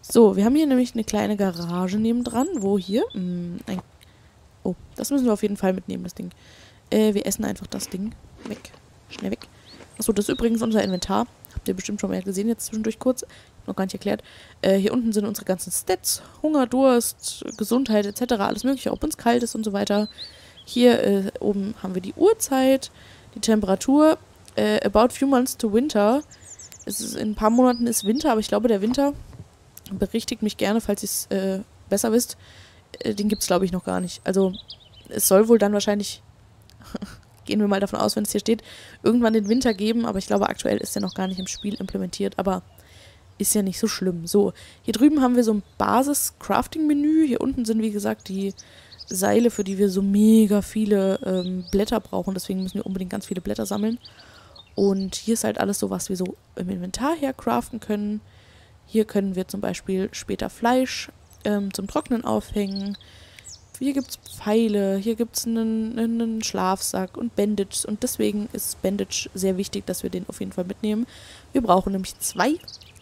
So, wir haben hier nämlich eine kleine Garage nebendran, wo hier oh, das müssen wir auf jeden Fall mitnehmen, das Ding. Wir essen einfach das Ding. Weg. Schnell weg. Achso, das ist übrigens unser Inventar. Habt ihr bestimmt schon mal gesehen, jetzt zwischendurch kurz. Noch gar nicht erklärt. Hier unten sind unsere ganzen Stats. Hunger, Durst, Gesundheit etc. Alles mögliche, ob uns kalt ist und so weiter. Hier oben haben wir die Uhrzeit, die Temperatur. About few months to winter. In ein paar Monaten ist Winter, aber ich glaube, der Winter, berichtigt mich gerne, falls ihr es besser wisst, den gibt es, glaube ich, noch gar nicht. Also, es soll wohl dann wahrscheinlich, gehen wir mal davon aus, wenn es hier steht, irgendwann den Winter geben, aber ich glaube, aktuell ist der noch gar nicht im Spiel implementiert, aber ist ja nicht so schlimm. So, hier drüben haben wir so ein Basis-Crafting-Menü. Hier unten sind, wie gesagt, die Seile, für die wir so mega viele Blätter brauchen. Deswegen müssen wir unbedingt ganz viele Blätter sammeln. Und hier ist halt alles so, was wir so im Inventar hercraften können. Hier können wir zum Beispiel später Fleisch zum Trocknen aufhängen. Hier gibt es Pfeile, hier gibt es einen Schlafsack und Bandages. Und deswegen ist Bandage sehr wichtig, dass wir den auf jeden Fall mitnehmen. Wir brauchen nämlich zwei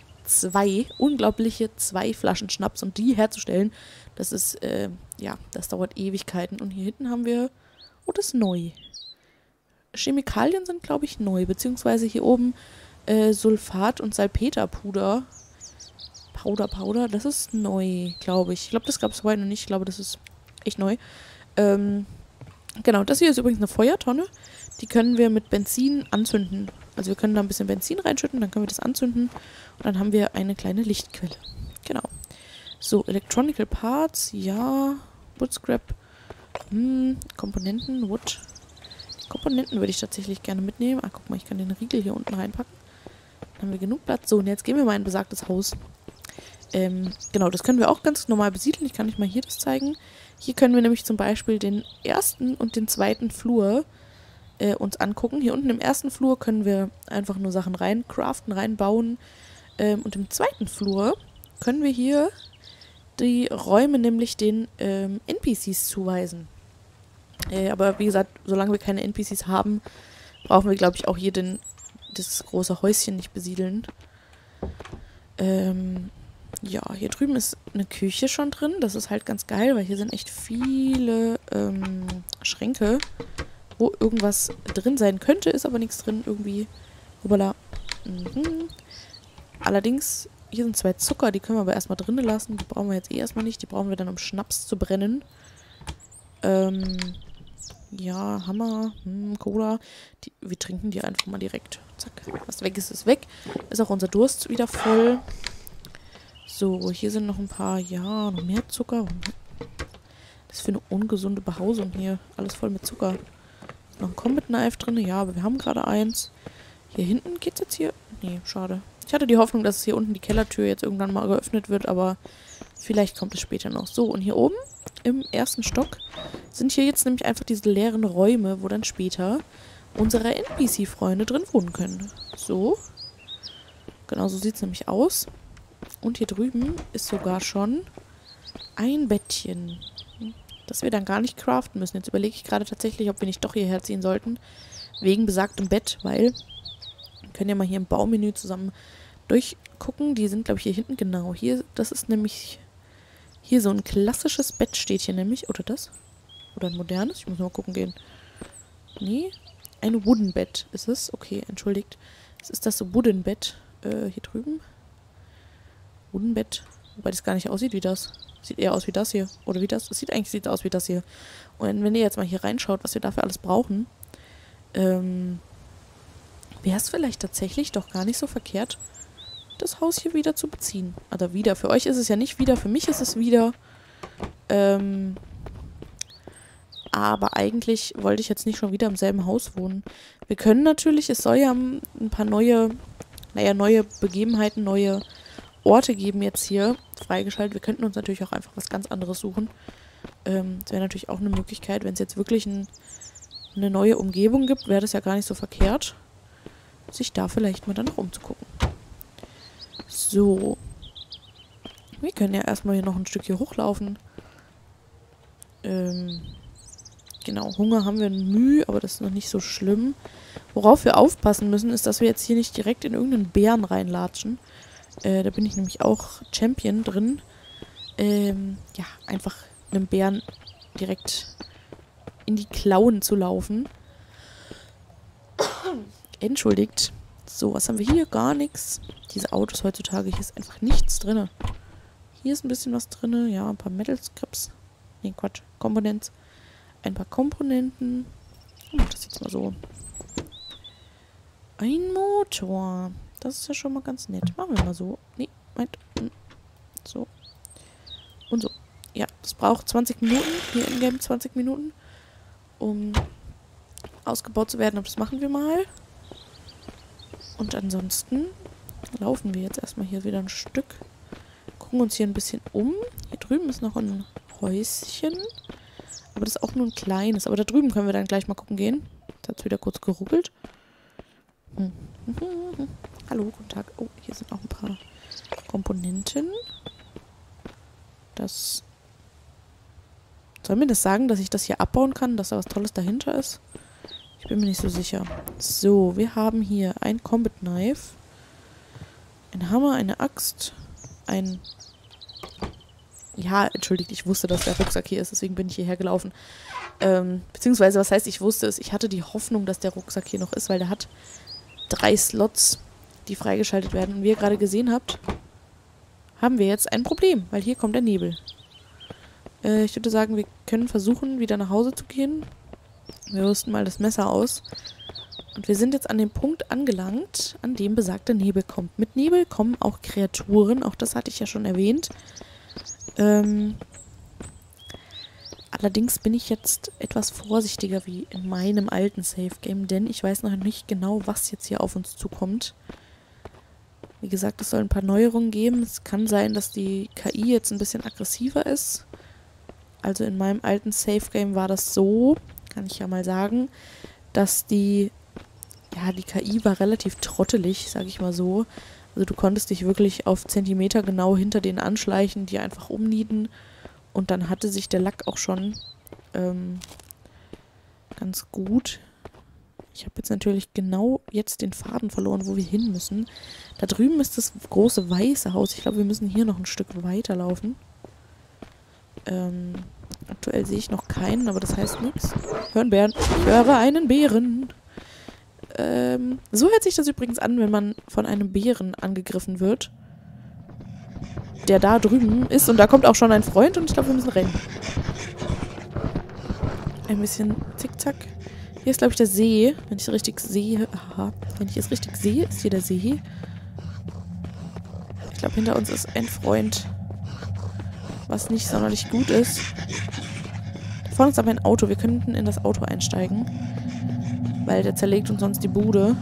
Flaschen Schnaps, um die herzustellen. Das ist, ja, das dauert Ewigkeiten. Und hier hinten haben wir, oh, das ist neu. Chemikalien sind, glaube ich, neu. Beziehungsweise hier oben Sulfat und Salpeterpuder. Powder, das ist neu, glaube ich. Ich glaube, das gab es vorher noch nicht. Ich glaube, das ist echt neu. Genau, das hier ist übrigens eine Feuertonne. Die können wir mit Benzin anzünden. Also wir können da ein bisschen Benzin reinschütten, dann können wir das anzünden. Und dann haben wir eine kleine Lichtquelle. Genau. So, Electronical Parts, ja. Wood Scrap. Komponenten, Wood. Komponenten würde ich tatsächlich gerne mitnehmen. Ah, guck mal, ich kann den Riegel hier unten reinpacken. Dann haben wir genug Platz. So, und jetzt gehen wir mal in besagtes Haus. Genau, das können wir auch ganz normal besiedeln. Ich kann euch mal hier das zeigen. Hier können wir nämlich zum Beispiel den ersten und den zweiten Flur uns angucken. Hier unten im ersten Flur können wir einfach nur Sachen reincraften, reinbauen. Und im zweiten Flur können wir hier die Räume nämlich den NPCs zuweisen. Aber wie gesagt, solange wir keine NPCs haben, brauchen wir, glaube ich, auch hier das große Häuschen nicht besiedeln. Ja, hier drüben ist eine Küche schon drin. Das ist halt ganz geil, weil hier sind echt viele Schränke, wo irgendwas drin sein könnte, ist aber nichts drin irgendwie. Hoppala. Allerdings, hier sind 2 Zucker, die können wir aber erstmal drinnen lassen. Die brauchen wir jetzt erstmal nicht. Die brauchen wir dann, um Schnaps zu brennen. Ja, Hammer, Cola. Wir trinken die einfach mal direkt. Zack. Was weg ist, ist weg. Ist auch unser Durst wieder voll. So, hier sind noch ein paar, ja, noch mehr Zucker. Das ist für eine ungesunde Behausung hier. Alles voll mit Zucker. Ist noch ein Combat Knife drin. Ja, aber wir haben gerade eins. Hier hinten geht's jetzt hier. Nee, schade. Ich hatte die Hoffnung, dass hier unten die Kellertür jetzt irgendwann mal geöffnet wird, aber vielleicht kommt es später noch. So, und hier oben im ersten Stock sind hier jetzt nämlich einfach diese leeren Räume, wo dann später unsere NPC-Freunde drin wohnen können. So. Genau so sieht es nämlich aus. Und hier drüben ist sogar schon ein Bettchen, das wir dann gar nicht craften müssen. Jetzt überlege ich gerade tatsächlich, ob wir nicht doch hierher ziehen sollten, wegen besagtem Bett, weil wir können ja mal hier im Baumenü zusammen durchgucken. Die sind, glaube ich, hier hinten, genau. Hier, das ist nämlich, hier so ein klassisches Bett steht hier nämlich, oder das? Oder ein modernes? Ich muss mal gucken gehen. Nee, ein Wooden Bett ist es. Okay, entschuldigt. Es ist das Wooden Bett hier drüben. Wooden Bett, wobei das gar nicht aussieht wie das. Sieht eher aus wie das hier. Oder wie das? Es sieht aus wie das hier. Und wenn ihr jetzt mal hier reinschaut, was wir dafür alles brauchen, wäre es vielleicht tatsächlich doch gar nicht so verkehrt, das Haus hier wieder zu beziehen. Also wieder. Für euch ist es ja nicht wieder, für mich ist es wieder. Aber eigentlich wollte ich jetzt nicht schon wieder im selben Haus wohnen. Wir können natürlich, es soll ja ein paar neue Begebenheiten, neue Orte geben jetzt hier freigeschaltet. Wir könnten uns natürlich auch einfach was ganz anderes suchen. Das wäre natürlich auch eine Möglichkeit. Wenn es jetzt wirklich eine neue Umgebung gibt, wäre das ja gar nicht so verkehrt, sich da vielleicht mal dann noch umzugucken. So. Wir können ja erstmal hier noch ein Stück hier hochlaufen. Genau, Hunger haben wir Mühe, aber das ist noch nicht so schlimm. Worauf wir aufpassen müssen, ist, dass wir jetzt hier nicht direkt in irgendeinen Bären reinlatschen. Da bin ich nämlich auch Champion drin. Ja, einfach einem Bären direkt in die Klauen zu laufen. Entschuldigt. So, was haben wir hier? Gar nichts. Diese Autos heutzutage, hier ist einfach nichts drin. Hier ist ein bisschen was drin. Ja, ein paar Metal Scripts. Nee, Quatsch. Komponents. Ein paar Komponenten. Oh, das jetzt mal so. Ein Motor. Das ist ja schon mal ganz nett. Machen wir mal so. Nee, meint. So. Und so. Ja, das braucht 20 Minuten. Hier im Game 20 Minuten. Um ausgebaut zu werden. Aber das machen wir mal. Und ansonsten laufen wir jetzt erstmal hier wieder ein Stück. Gucken uns hier ein bisschen um. Hier drüben ist noch ein Häuschen. Aber das ist auch nur ein kleines. Aber da drüben können wir dann gleich mal gucken gehen. Da hat es wieder kurz geruckelt. Hallo, guten Tag. Oh, hier sind noch ein paar Komponenten. Das... Soll mir das sagen, dass ich das hier abbauen kann? Dass da was Tolles dahinter ist? Ich bin mir nicht so sicher. So, wir haben hier ein Combat Knife. Ein Hammer, eine Axt. Ein... Ja, entschuldigt, ich wusste, dass der Rucksack hier ist, deswegen bin ich hierher gelaufen. Beziehungsweise, was heißt, ich wusste es? Ich hatte die Hoffnung, dass der Rucksack hier noch ist, weil der hat 3 Slots, die freigeschaltet werden. Und wie ihr gerade gesehen habt, haben wir jetzt ein Problem, weil hier kommt der Nebel. Ich würde sagen, wir können versuchen, wieder nach Hause zu gehen. Wir rüsten mal das Messer aus. Und wir sind jetzt an dem Punkt angelangt, an dem besagter Nebel kommt. Mit Nebel kommen auch Kreaturen, auch das hatte ich ja schon erwähnt. Allerdings bin ich jetzt etwas vorsichtiger wie in meinem alten Safe-Game, denn ich weiß noch nicht genau, was jetzt hier auf uns zukommt. Wie gesagt, es soll ein paar Neuerungen geben. Es kann sein, dass die KI jetzt ein bisschen aggressiver ist. Also in meinem alten Safe-Game war das so, kann ich ja mal sagen, dass die KI war relativ trottelig, sag ich mal so. Also du konntest dich wirklich auf Zentimeter genau hinter denen anschleichen, die einfach umnieten. Und dann hatte sich der Lack auch schon ganz gut. Ich habe jetzt natürlich genau jetzt den Faden verloren, wo wir hin müssen. Da drüben ist das große weiße Haus. Ich glaube, wir müssen hier noch ein Stück weiterlaufen. Aktuell sehe ich noch keinen, aber das heißt nichts. Hören Bären. Ich höre einen Bären. So hört sich das übrigens an, wenn man von einem Bären angegriffen wird. Der da drüben ist. Und da kommt auch schon ein Freund und ich glaube, wir müssen rennen. Ein bisschen zickzack. Hier ist, glaube ich, der See. Wenn ich es richtig sehe. Aha. Wenn ich es richtig sehe, ist hier der See. Ich glaube, hinter uns ist ein Freund. Was nicht sonderlich gut ist. Da vorne ist aber ein Auto. Wir könnten in das Auto einsteigen. Weil der zerlegt uns sonst die Bude.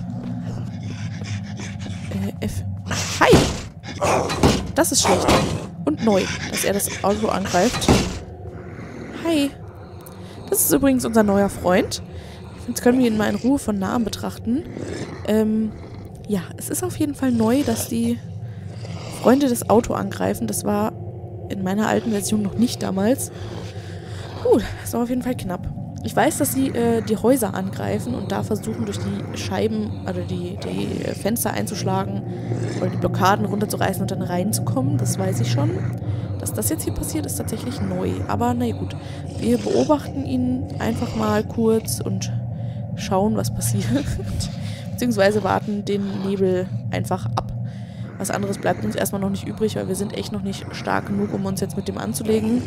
Hi! Das ist schlecht. Und neu, dass er das Auto angreift. Hi. Das ist übrigens unser neuer Freund. Jetzt können wir ihn mal in Ruhe von nahem betrachten. Ja, es ist auf jeden Fall neu, dass die Freunde das Auto angreifen. Das war in meiner alten Version noch nicht damals. Das war auf jeden Fall knapp. Ich weiß, dass sie die Häuser angreifen und da versuchen, durch die Scheiben, also die Fenster einzuschlagen oder die Blockaden runterzureißen und dann reinzukommen. Das weiß ich schon. Dass das jetzt hier passiert, ist tatsächlich neu. Aber na gut, wir beobachten ihn einfach mal kurz und schauen, was passiert. Beziehungsweise warten den Nebel einfach ab. Was anderes bleibt uns erstmal noch nicht übrig, weil wir sind echt noch nicht stark genug, um uns jetzt mit dem anzulegen.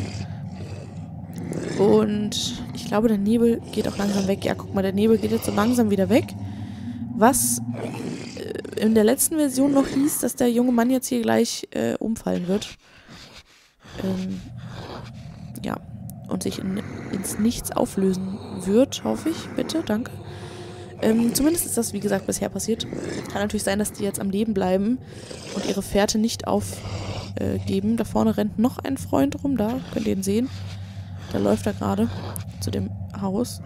Und ich glaube, der Nebel geht auch langsam weg. Ja, guck mal, der Nebel geht jetzt so langsam wieder weg. Was in der letzten Version noch hieß, dass der junge Mann jetzt hier gleich umfallen wird. Ja, und sich ins Nichts auflösen wird, hoffe ich. Bitte, danke. Zumindest ist das, wie gesagt, bisher passiert. Kann natürlich sein, dass die jetzt am Leben bleiben und ihre Fährte nicht aufgeben. Da vorne rennt noch ein Freund rum, da könnt ihr ihn sehen. Da läuft er gerade zu dem Haus.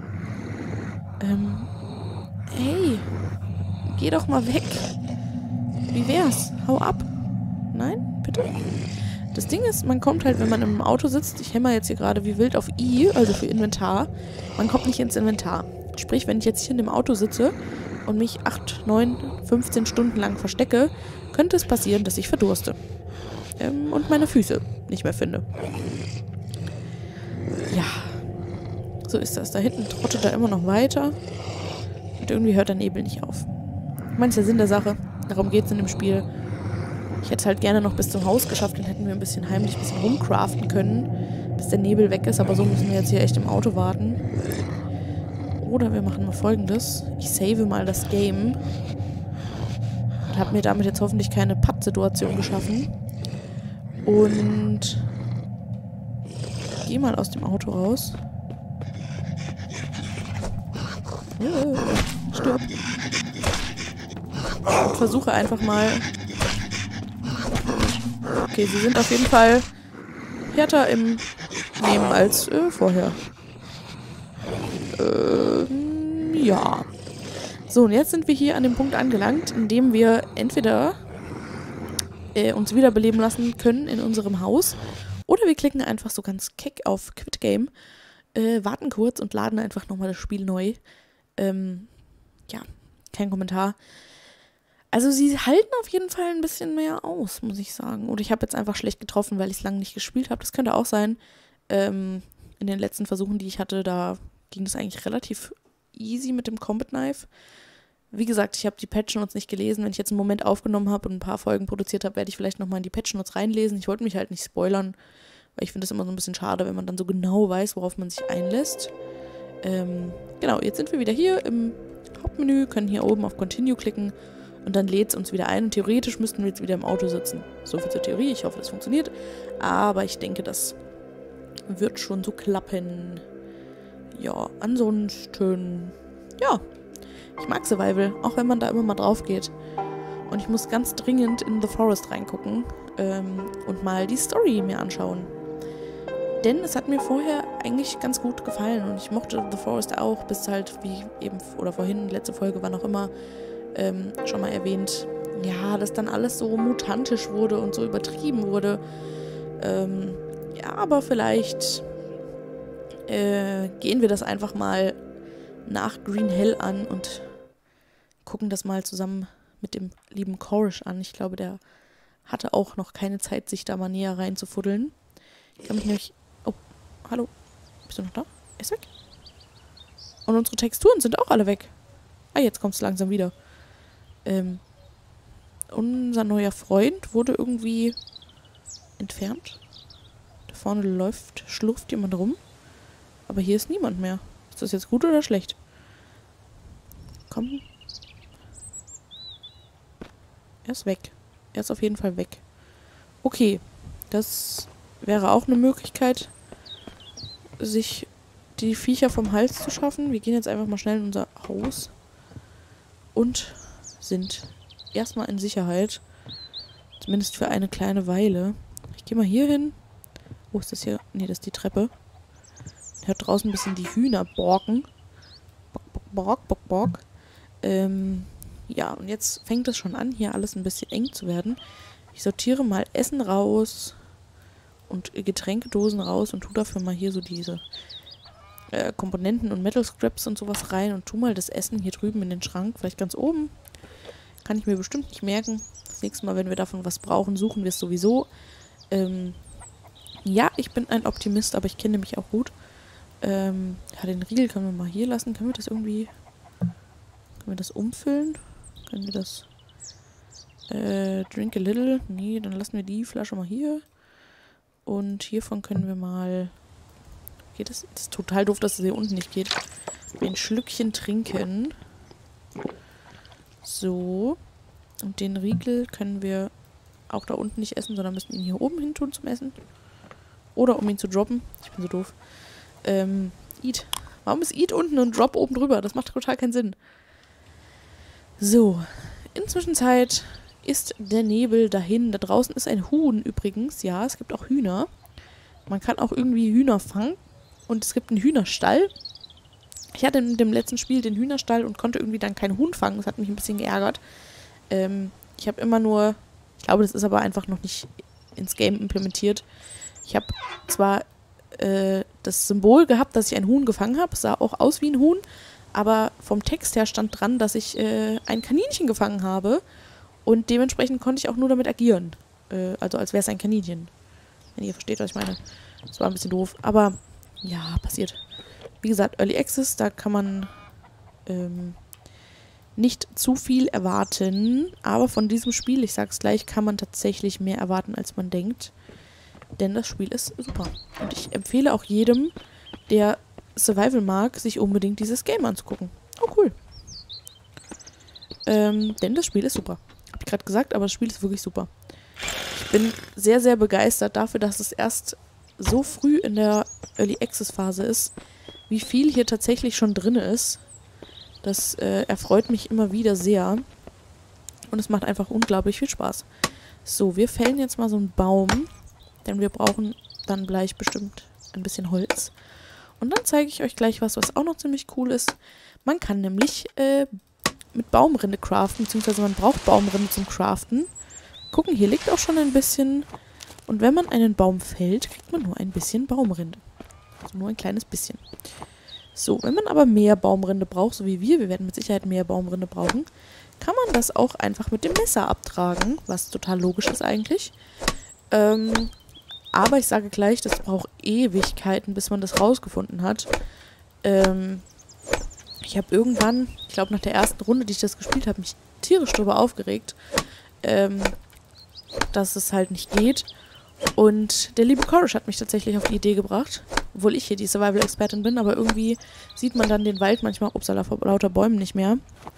Hey, geh doch mal weg. Wie wär's? Hau ab. Nein, bitte? Das Ding ist, man kommt halt, wenn man im Auto sitzt, ich hämmer jetzt hier gerade wie wild auf I, also für Inventar, man kommt nicht ins Inventar. Sprich, wenn ich jetzt hier in dem Auto sitze und mich 8, 9, 15 Stunden lang verstecke, könnte es passieren, dass ich verdurste. Und meine Füße nicht mehr finde. Ja, so ist das. Da hinten trottet er immer noch weiter. Und irgendwie hört der Nebel nicht auf. Ich meine, das ist der Sinn der Sache. Darum geht es in dem Spiel. Ich hätte es halt gerne noch bis zum Haus geschafft, dann hätten wir ein bisschen heimlich ein bisschen rumcraften können, bis der Nebel weg ist. Aber so müssen wir jetzt hier echt im Auto warten. Oder wir machen mal Folgendes. Ich save mal das Game. Und habe mir damit jetzt hoffentlich keine Patt-Situation geschaffen. Und gehe mal aus dem Auto raus. Stirb. Und versuche einfach mal... Okay, sie sind auf jeden Fall härter im Nehmen als vorher. Ja. So, und jetzt sind wir hier an dem Punkt angelangt, in dem wir entweder uns wiederbeleben lassen können in unserem Haus oder wir klicken einfach so ganz keck auf Quit Game, warten kurz und laden einfach nochmal das Spiel neu. Ja, kein Kommentar. Also sie halten auf jeden Fall ein bisschen mehr aus, muss ich sagen. Oder ich habe jetzt einfach schlecht getroffen, weil ich es lange nicht gespielt habe. Das könnte auch sein. In den letzten Versuchen, die ich hatte, da ging das eigentlich relativ easy mit dem Combat Knife. Wie gesagt, ich habe die Patch Notes nicht gelesen. Wenn ich jetzt einen Moment aufgenommen habe und ein paar Folgen produziert habe, werde ich vielleicht nochmal in die Patch Notes reinlesen. Ich wollte mich halt nicht spoilern, weil ich finde es immer so ein bisschen schade, wenn man dann so genau weiß, worauf man sich einlässt. Genau, jetzt sind wir wieder hier im Hauptmenü, können hier oben auf Continue klicken und dann lädt es uns wieder ein. Und theoretisch müssten wir jetzt wieder im Auto sitzen. So viel zur Theorie, ich hoffe, das funktioniert. Aber ich denke, das wird schon so klappen. Ja, ansonsten, ja, ich mag Survival, auch wenn man da immer mal drauf geht. Und ich muss ganz dringend in The Forest reingucken und mal die Story mir anschauen. Denn es hat mir vorher eigentlich ganz gut gefallen und ich mochte The Forest auch, bis halt, wie eben, oder vorhin, letzte Folge war noch immer schon mal erwähnt, ja, dass dann alles so mutantisch wurde und so übertrieben wurde. Ja, aber vielleicht gehen wir das einfach mal nach Green Hell an und gucken das mal zusammen mit dem lieben Chorish an. Ich glaube, der hatte auch noch keine Zeit, sich da mal näher reinzufuddeln. Ich kann mich nämlich... Oh, hallo. Bist du noch da? Er ist weg. Und unsere Texturen sind auch alle weg. Ah, jetzt kommt es langsam wieder. Unser neuer Freund wurde irgendwie entfernt. Da vorne schlurft jemand rum. Aber hier ist niemand mehr. Ist das jetzt gut oder schlecht? Komm. Er ist weg. Er ist auf jeden Fall weg. Okay. Das wäre auch eine Möglichkeit, sich die Viecher vom Hals zu schaffen. Wir gehen jetzt einfach mal schnell in unser Haus. Und sind erstmal in Sicherheit. Zumindest für eine kleine Weile. Ich gehe mal hier hin. Wo ist das hier? Ne, das ist die Treppe. Ich höre draußen ein bisschen die Hühner borken. Bork, bork, bork. Ja, und jetzt fängt es schon an, hier alles ein bisschen eng zu werden. Ich sortiere mal Essen raus und Getränkedosen raus und tue dafür mal hier so diese Komponenten und Metal Scraps und sowas rein und tue mal das Essen hier drüben in den Schrank, vielleicht ganz oben. Kann ich mir bestimmt nicht merken. Das nächste Mal, wenn wir davon was brauchen, suchen wir es sowieso. Ja, ich bin ein Optimist, aber ich kenne mich auch gut. Ja, den Riegel können wir mal hier lassen. Können wir das irgendwie... Können wir das umfüllen? Können wir das... Drink a little? Nee, dann lassen wir die Flasche mal hier. Und hiervon können wir mal... Geht das? Das ist total doof, dass es hier unten nicht geht. Ein Schlückchen trinken. So. Und den Riegel können wir auch da unten nicht essen, sondern müssen ihn hier oben hin tun zum Essen. Oder um ihn zu droppen. Ich bin so doof. Eat. Warum ist Eat unten und Drop oben drüber? Das macht total keinen Sinn. So. Inzwischenzeit ist der Nebel dahin. Da draußen ist ein Huhn übrigens. Ja, es gibt auch Hühner. Man kann auch irgendwie Hühner fangen. Und es gibt einen Hühnerstall. Ich hatte in dem letzten Spiel den Hühnerstall und konnte irgendwie dann kein Huhn fangen. Das hat mich ein bisschen geärgert. Ich habe immer nur... Ich glaube, das ist aber einfach noch nicht ins Game implementiert. Ich habe zwar das Symbol gehabt, dass ich ein Huhn gefangen habe. Es sah auch aus wie ein Huhn. Aber vom Text her stand dran, dass ich ein Kaninchen gefangen habe. Und dementsprechend konnte ich auch nur damit agieren. Also als wäre es ein Kaninchen. Wenn ihr versteht, was ich meine. Das war ein bisschen doof. Aber ja, passiert. Wie gesagt, Early Access, da kann man nicht zu viel erwarten. Aber von diesem Spiel, ich sag's gleich, kann man tatsächlich mehr erwarten, als man denkt. Denn das Spiel ist super. Und ich empfehle auch jedem, der Survival mag, sich unbedingt dieses Game anzugucken. Oh, cool. Denn das Spiel ist super. Hab ich gerade gesagt, aber das Spiel ist wirklich super. Ich bin sehr, sehr begeistert dafür, dass es erst so früh in der Early Access Phase ist, wie viel hier tatsächlich schon drin ist. Das erfreut mich immer wieder sehr. Und es macht einfach unglaublich viel Spaß. So, wir fällen jetzt mal so einen Baum, denn wir brauchen dann gleich bestimmt ein bisschen Holz. Und dann zeige ich euch gleich was auch noch ziemlich cool ist. Man kann nämlich mit Baumrinde craften, beziehungsweise man braucht Baumrinde zum Craften. Gucken, hier liegt auch schon ein bisschen. Und wenn man einen Baum fällt, kriegt man nur ein bisschen Baumrinde. Also nur ein kleines bisschen. So, wenn man aber mehr Baumrinde braucht, so wie wir werden mit Sicherheit mehr Baumrinde brauchen, kann man das auch einfach mit dem Messer abtragen, was total logisch ist eigentlich. Aber ich sage gleich, das braucht Ewigkeiten, bis man das rausgefunden hat. Ich habe irgendwann, ich glaube nach der ersten Runde, die ich das gespielt habe, mich tierisch darüber aufgeregt, dass es halt nicht geht. Und der liebe Chorish hat mich tatsächlich auf die Idee gebracht, obwohl ich hier die Survival-Expertin bin, aber irgendwie sieht man dann den Wald manchmal, upsala, vor lauter Bäumen nicht mehr.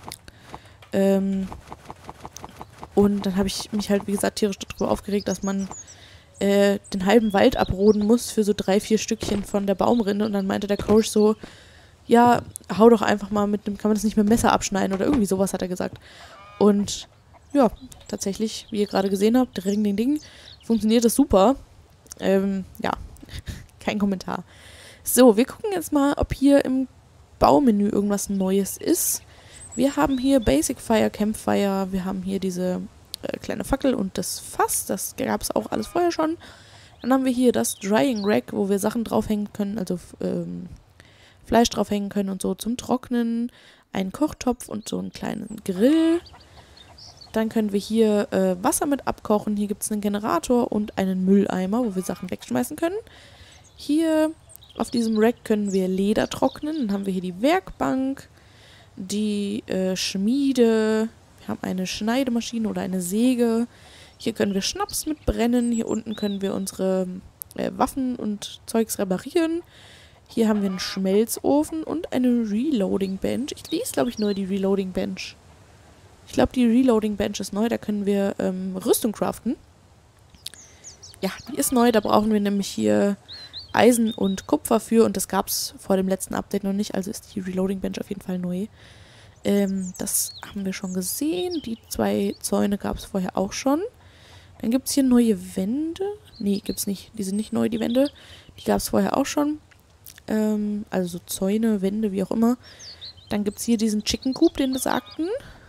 Und dann habe ich mich halt, wie gesagt, tierisch darüber aufgeregt, dass man den halben Wald abroden muss für so 3, 4 Stückchen von der Baumrinde. Und dann meinte der Coach so, ja, hau doch einfach mal mit dem, kann man das nicht mit dem Messer abschneiden oder irgendwie sowas, hat er gesagt. Und ja, tatsächlich, wie ihr gerade gesehen habt, Ring, Ding, Ding, funktioniert das super. Ja, kein Kommentar. So, wir gucken jetzt mal, ob hier im Baumenü irgendwas Neues ist. Wir haben hier Basic Fire, Campfire, wir haben hier diese kleine Fackel und das Fass, das gab es auch alles vorher schon. Dann haben wir hier das Drying Rack, wo wir Sachen draufhängen können, also Fleisch draufhängen können und so zum Trocknen. Einen Kochtopf und so einen kleinen Grill. Dann können wir hier Wasser mit abkochen. Hier gibt es einen Generator und einen Mülleimer, wo wir Sachen wegschmeißen können. Hier auf diesem Rack können wir Leder trocknen. Dann haben wir hier die Werkbank, die Schmiede. Wir haben eine Schneidemaschine oder eine Säge. Hier können wir Schnaps mit brennen. Hier unten können wir unsere Waffen und Zeugs reparieren. Hier haben wir einen Schmelzofen und eine Reloading Bench. Ich lese, glaube ich, neu die Reloading Bench. Ich glaube, die Reloading Bench ist neu. Da können wir Rüstung craften. Ja, die ist neu. Da brauchen wir nämlich hier Eisen und Kupfer für. Und das gab es vor dem letzten Update noch nicht. Also ist die Reloading Bench auf jeden Fall neu. Das haben wir schon gesehen. Die 2 Zäune gab es vorher auch schon. Dann gibt es hier neue Wände. Nee, gibt's nicht. Die sind nicht neu, die Wände. Die gab es vorher auch schon. Also so Zäune, Wände, wie auch immer. Dann gibt es hier diesen Chicken Coop, den wir sagten.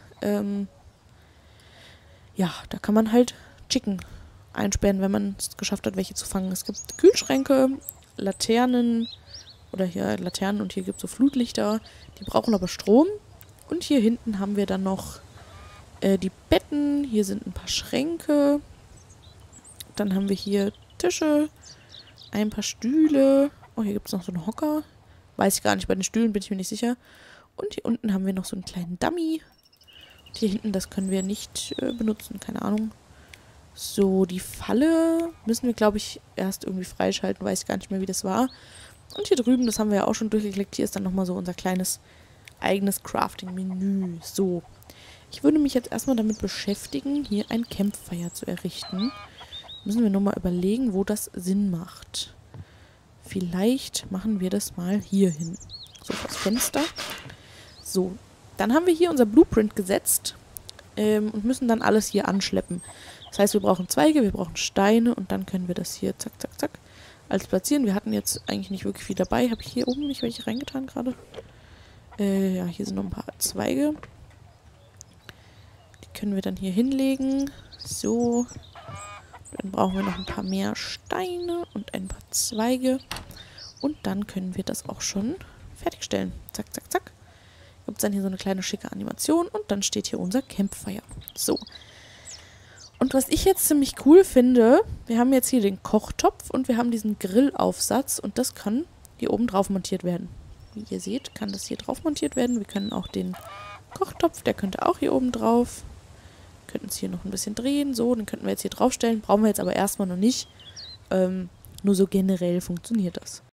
Ja, da kann man halt Chicken einsperren, wenn man es geschafft hat, welche zu fangen. Es gibt Kühlschränke, Laternen, oder hier Laternen und hier gibt es so Flutlichter. Die brauchen aber Strom. Und hier hinten haben wir dann noch die Betten. Hier sind ein paar Schränke. Dann haben wir hier Tische, ein paar Stühle. Oh, hier gibt es noch so einen Hocker. Weiß ich gar nicht, bei den Stühlen bin ich mir nicht sicher. Und hier unten haben wir noch so einen kleinen Dummy. Und hier hinten, das können wir nicht benutzen, keine Ahnung. So, die Falle müssen wir, glaube ich, erst irgendwie freischalten. Weiß ich gar nicht mehr, wie das war. Und hier drüben, das haben wir ja auch schon durchgeklickt. Hier ist dann nochmal so unser kleines eigenes Crafting-Menü. So, ich würde mich jetzt erstmal damit beschäftigen, hier ein Campfire zu errichten. Müssen wir nur mal überlegen, wo das Sinn macht. Vielleicht machen wir das mal hier hin. So, das Fenster. So, dann haben wir hier unser Blueprint gesetzt und müssen dann alles hier anschleppen. Das heißt, wir brauchen Zweige, wir brauchen Steine und dann können wir das hier zack, zack, zack alles platzieren. Wir hatten jetzt eigentlich nicht wirklich viel dabei. Habe ich hier oben nicht welche reingetan gerade? Ja, hier sind noch ein paar Zweige. Die können wir dann hier hinlegen. So. Dann brauchen wir noch ein paar mehr Steine und ein paar Zweige. Und dann können wir das auch schon fertigstellen. Zack, zack, zack. Gibt es dann hier so eine kleine schicke Animation und dann steht hier unser Campfire. So. Und was ich jetzt ziemlich cool finde, wir haben jetzt hier den Kochtopf und wir haben diesen Grillaufsatz und das kann hier oben drauf montiert werden. Wie ihr seht, kann das hier drauf montiert werden. Wir können auch den Kochtopf, der könnte auch hier oben drauf. Wir könnten es hier noch ein bisschen drehen, so, den könnten wir jetzt hier draufstellen. Brauchen wir jetzt aber erstmal noch nicht. Nur so generell funktioniert das.